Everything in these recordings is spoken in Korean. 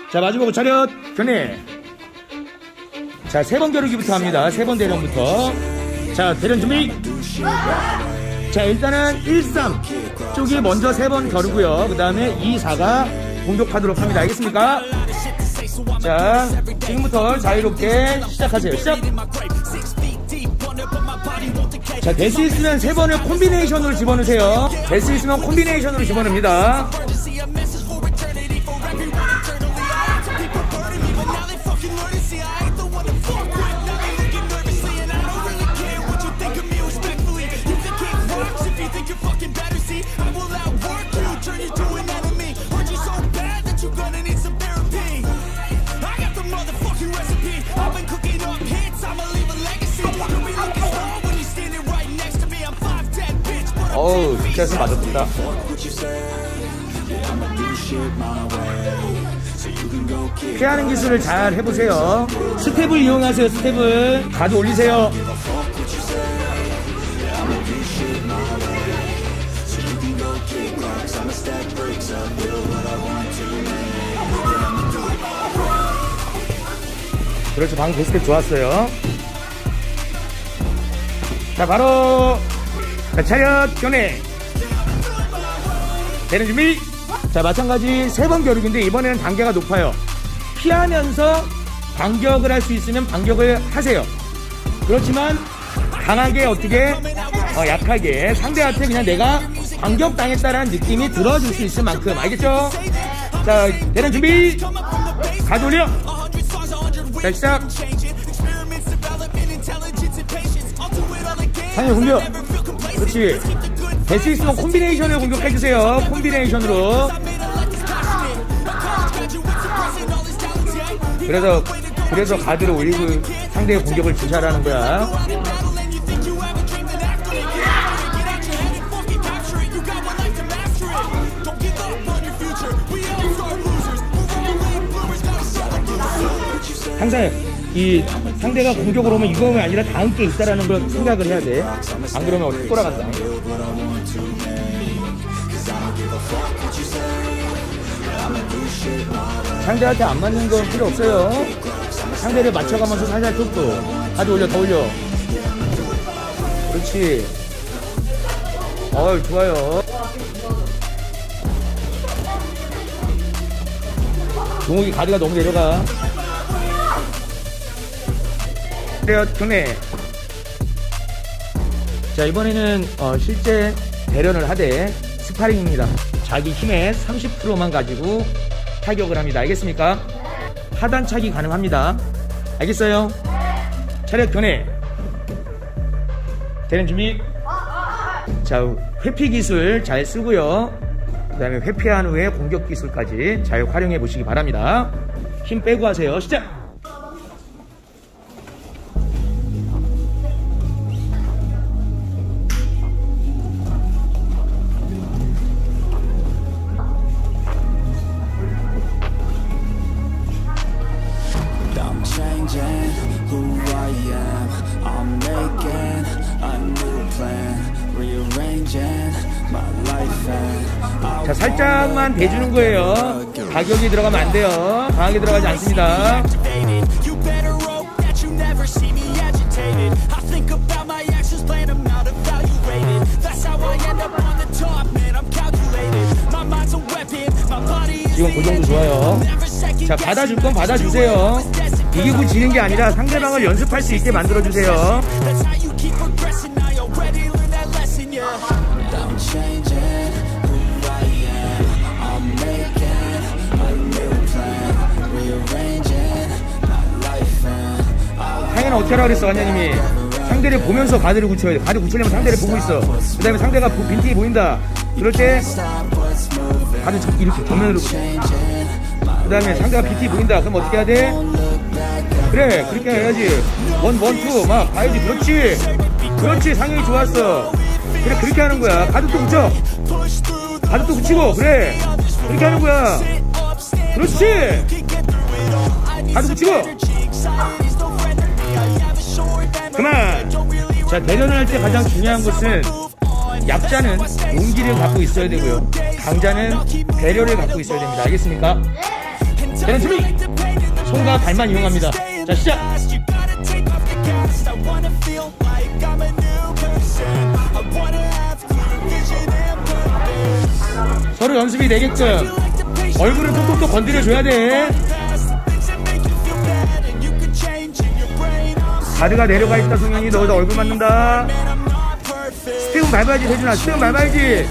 자, 마주보고 차렷, 견해. 자, 3번 겨루기부터 합니다. 3번 대련부터. 자, 대련 준비. 자, 일단은 1, 3 쪽이 먼저 3번 겨루고요. 그 다음에 2, 4가 공격하도록 합니다. 알겠습니까? 자, 지금부터 자유롭게 시작하세요. 시작! 자, 될 수 있으면 3번을 콤비네이션으로 집어넣으세요. 될 수 있으면 콤비네이션으로 집어넣습니다. 어우, 스트레스 맞았습니다. 피하는 기술을 잘 해보세요. 스텝을 이용하세요. 스텝을 가드 올리세요. 그렇죠. 방금 그 스텝 좋았어요. 자, 바로 자, 차렷 견해. 대련 준비. 자, 마찬가지 3번 겨루기인데 이번에는 단계가 높아요. 피하면서 반격을 할 수 있으면 반격을 하세요. 그렇지만 강하게 어떻게 약하게 상대한테 그냥 내가 반격당했다라는 느낌이 들어줄 수 있을 만큼. 알겠죠? 자, 대련 준비. 가드 올려. 자, 시작. 상현 공격. 그렇지. 될 수 있으면 콤비네이션을 공격해주세요. 콤비네이션으로. 그래서 가드를 올리고 상대의 공격을 주시하라는 거야. 항상 이 상대가 공격으로 오면 이거가 아니라 다음 게 있다라는 걸 생각을 해야 돼. 안 그러면 어떻게 돌아간다. 상대한테 안 맞는 건 필요 없어요. 상대를 맞춰가면서 살살 툭툭. 아주 올려, 더 올려. 그렇지. 좋아요. 동욱이 가드가 너무 내려가. 경례. 자, 이번에는 실제 대련을 하되 스파링입니다. 자기 힘의 30%만 가지고 타격을 합니다. 알겠습니까? 하단차기 가능합니다. 알겠어요? 차렷 견해. 대련 준비. 자, 회피 기술 잘 쓰고요. 그 다음에 회피한 후에 공격 기술까지 잘 활용해 보시기 바랍니다. 힘 빼고 하세요. 시작! 자, 살짝만 대주는 거예요. 가격이 들어가면 안 돼요. 강하게 들어가지 않습니다. 지금 그 정도 좋아요. 자, 받아줄 건 받아주세요. 이기고 지는 게 아니라 상대방을 연습할 수 있게 만들어주세요. 상현아 어떻게 하라고 그랬어? 완냐님이 상대를 보면서 가드를 굳혀야 돼. 가드 굳히려면 상대를 보고 있어. 그 다음에 상대가 빈틈이 보인다. 그럴 때 가드 이렇게 정면으로. 그 다음에 상대가 빈틈이 보인다. 그럼 어떻게 해야 돼? 그래, 그렇게 해야지. 원, 투 막 봐야지. 그렇지. 상현이 좋았어. 그래, 그렇게 하는 거야. 가드 또 굳혀. 가드 또 굳히고. 그래, 그렇게 하는 거야. 그렇지. 가드 굳히고. 그만. 자, 대련을 할 때 가장 중요한 것은 약자는 용기를 갖고 있어야 되고요, 강자는 배려를 갖고 있어야 됩니다. 알겠습니까? 자, 계란 준비! 손과 발만 이용합니다. 자, 시작! 서로 연습이 되게끔 얼굴을 톡톡톡 건드려줘야 돼. 가드가 내려가 있다. 성현이 너 얼굴 맞는다. 스텝은 밟아야지. 세준아 스텝은 밟아야지.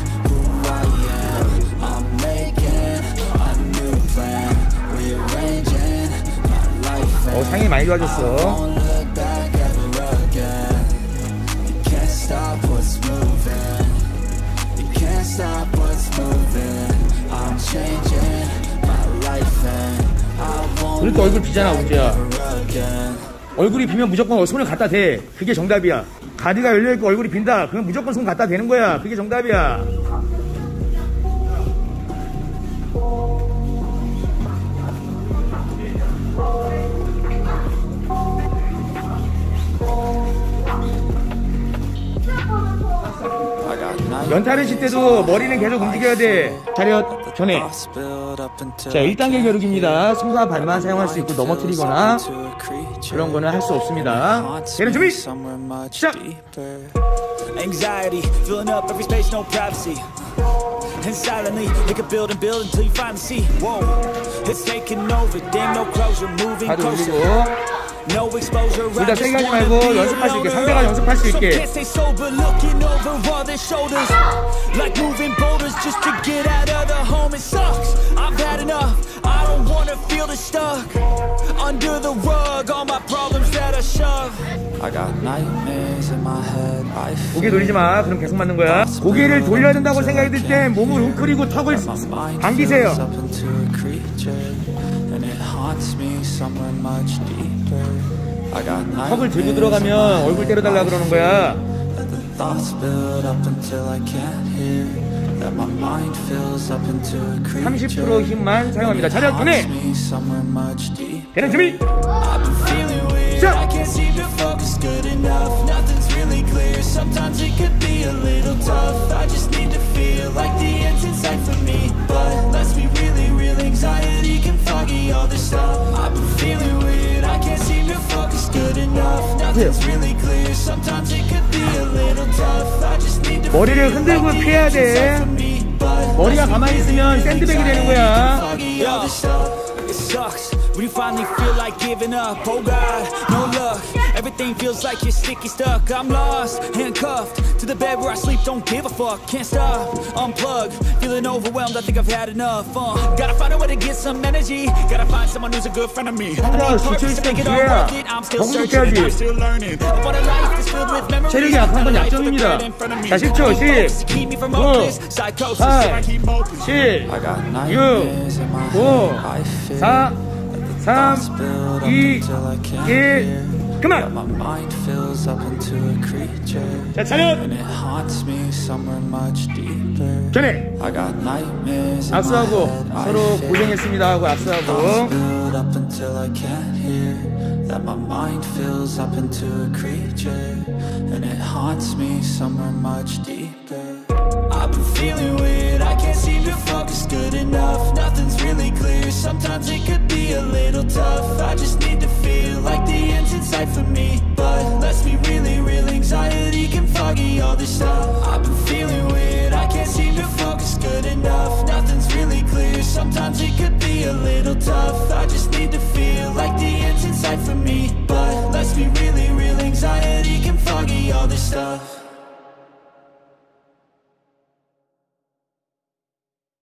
상이 많이 좋아졌어. 그러니까 얼굴 비잖아 우지야. 얼굴이 비면 무조건 손을 갖다 대. 그게 정답이야. 가드가 열려있고 얼굴이 빈다. 그럼 무조건 손 갖다 대는 거야. 그게 정답이야. 연타를 칠 때도 머리는 계속 움직여야 돼. 차렷 전에. 자, 1단계 겨루기입니다. 손과 발만 사용할 수 있고 넘어뜨리거나 그런 거는 할 수 없습니다. 계란 준비! 시작! Anxiety, filling up every space, no privacy. And silently, it could build and build until you finally see. Whoa, it's taking over, damn no closure, moving closer. No exposure. 둘 다 세게 하지 말고 연습할 수 있게, 상대가 연습할 수 있게. Can't stay sober, looking over all their shoulders. Like moving boulders just to get out of the home. It sucks, I've had enough. I don't wanna feel the stuck under the rug, all my problems that I shove. I got nightmares in my head. 고개 돌리지 마. 그럼 계속 맞는 거야. 고개를 돌려야 된다고 생각이 들 때 몸을 웅크리고 턱을 당기세요. 턱을 들고 들어가면 얼굴 때려달라 그러는 거야. 30% 힘만 사용합니다. 차렷 분해. 계란 준비. 시작. 머리를 흔들고 피해야 돼. 머리가 가만히 있으면 샌드백이 되는 거야. It sucks when you finally feel like giving up. Oh God, no luck. Everything feels like you're sticky stuck. I'm lost, handcuffed to the bed where I sleep. Don't give a fuck, can't stop. Unplug, feeling overwhelmed. I think I've had enough. Gotta find a way to get some energy. Gotta find someone who's a good friend of me. I need purpose to make it all worth it. I'm still searching, I'm still learning. I want a life that's filled with memories. 체력이 약한 건 약점입니다. 자, 10초, 10, 9, 8, 7, 6, 5, 4, 3, 2, 1, 그만! 자, 차렷! 전에! 악수하고 서로 고생했습니다 하고 악수하고 that my mind fills up into a creature and it haunts me somewhere much deeper. I've been feeling weird, I can't seem to focus good enough. Nothing's really clear, sometimes it could be a little tough. I just need to feel like the end's in sight for me. But let's be really real, anxiety can foggy all this stuff. I've been feeling weird, I can't seem to focus good enough. Nothing's really clear, sometimes it could be a little tough. I just need to feel like the end's in sight for me. But let's be really real, anxiety can foggy all this stuff.